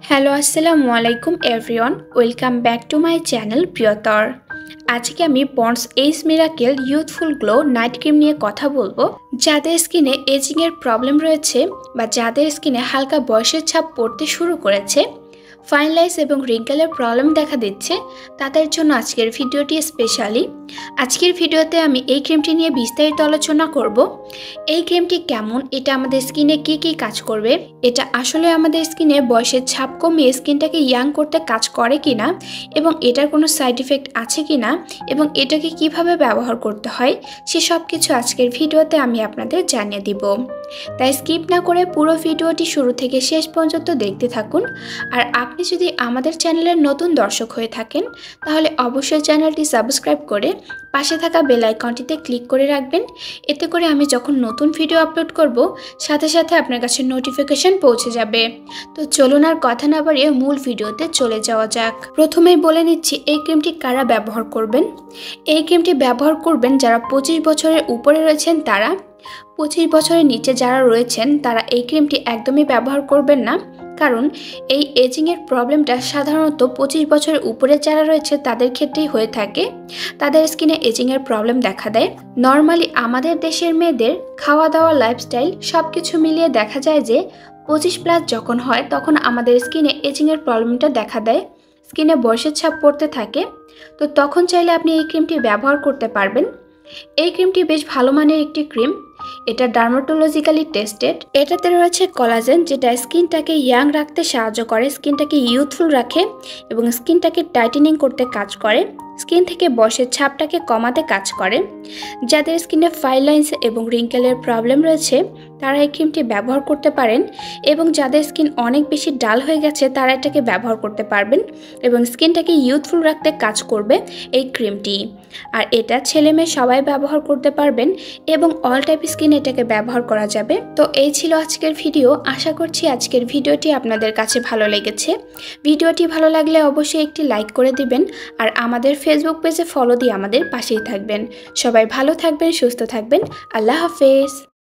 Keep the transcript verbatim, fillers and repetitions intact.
Hello আসসালামু আলাইকুম everyone, welcome back to my channel প্রিয়তর। আজকে আমি Pond's age miracle youthful glow night cream নিয়ে কথা বলবো। যাদের স্কিনে এজিংয়ের প্রবলেম রয়েছে বা যাদের স্কিনে হালকা বয়সের ছাপ পড়তে শুরু করেছে, ফাইন লাইন্স এবং রিঙ্কেলের প্রবলেম দেখা দিচ্ছে, তাদের জন্য আজকের ভিডিওটি স্পেশালি। আজকের ভিডিওতে আমি এই ক্রিমটি নিয়ে বিস্তারিত আলোচনা করব। এই ক্রিমটি কেমন, এটা আমাদের স্কিনে কি কি কাজ করবে, এটা আসলে আমাদের স্কিনে বয়সের ছাপ কমিয়ে স্কিনটাকে ইয়াং করতে কাজ করে কিনা, এবং এটার কোনো সাইড ইফেক্ট আছে কিনা, এবং এটাকে কিভাবে ব্যবহার করতে হয়, সেসব কিছু আজকের ভিডিওতে আমি আপনাদের জানিয়ে দিব। তাই স্কিপ না করে পুরো ভিডিওটি শুরু থেকে শেষ পর্যন্ত দেখতে থাকুন। আর আপনি যদি আমাদের চ্যানেলের নতুন দর্শক হয়ে থাকেন, তাহলে অবশ্যই চ্যানেলটি সাবস্ক্রাইব করে পাশে থাকা বেল আইকনটিতে ক্লিক করে রাখবেন। এতে করে আমি যখন নতুন ভিডিও আপলোড করব, সাথে সাথে আপনার কাছে নোটিফিকেশন পৌঁছে যাবে। তো চলুন আর কথা না বাড়িয়ে মূল ভিডিওতে চলে যাওয়া যাক। প্রথমেই বলে নিচ্ছি এই ক্রিমটি কারা ব্যবহার করবেন। এই ক্রিমটি ব্যবহার করবেন যারা পঁচিশ বছরের উপরে রয়েছেন তারা। পঁচিশ বছরের নিচে যারা রয়েছেন তারা এই ক্রিমটি একদমই ব্যবহার করবেন না, কারণ এই এজিংয়ের প্রবলেমটা সাধারণত পঁচিশ বছরের উপরে যারা রয়েছে তাদের ক্ষেত্রেই হয়ে থাকে। তাদের স্কিনে এজিংয়ের প্রবলেম দেখা দেয়। নর্মালি আমাদের দেশের মেয়েদের খাওয়া দাওয়া, লাইফস্টাইল সব কিছু মিলিয়ে দেখা যায় যে পঁচিশ প্লাস যখন হয় তখন আমাদের স্কিনে এজিংয়ের প্রবলেমটা দেখা দেয়, স্কিনে বয়সের ছাপ পড়তে থাকে। তো তখন চাইলে আপনি এই ক্রিমটি ব্যবহার করতে পারবেন। এই ক্রিমটি বেশ ভালো মানের একটি ক্রিম, এটা ডার্মাটোলজিক্যালি টেস্টেড। এটাতে রয়েছে কোলাজেন, যেটা স্কিনটাকে ইয়াং রাখতে সাহায্য করে, স্কিনটাকে ইউথফুল রাখে এবং স্কিনটাকে টাইটেনিং করতে কাজ করে, স্কিন থেকে বয়সের ছাপটাকে কমাতে কাজ করে। যাদের স্কিনে ফাইন লাইন্স এবং রিঙ্কেলের প্রবলেম রয়েছে তারা এই ক্রিমটি ব্যবহার করতে পারেন, এবং যাদের স্কিন অনেক বেশি ডাল হয়ে গেছে তারা এটাকে ব্যবহার করতে পারবেন, এবং স্কিনটাকে ইউথফুল রাখতে কাজ করবে এই ক্রিমটি। আর এটা ছেলে মেয়ে সবাই ব্যবহার করতে পারবেন এবং অল টাইপ স্কিন এটাকে ব্যবহার করা যাবে। তো এই ছিল আজকের ভিডিও। আশা করছি আজকের ভিডিওটি আপনাদের কাছে ভালো লেগেছে। ভিডিওটি ভালো লাগলে অবশ্যই একটি লাইক করে দিবেন, আর আমাদের ফেসবুক পেজে ফলো দিয়ে আমাদের পাশেই থাকবেন। সবাই ভালো থাকবেন, সুস্থ থাকবেন। আল্লাহ হাফেজ।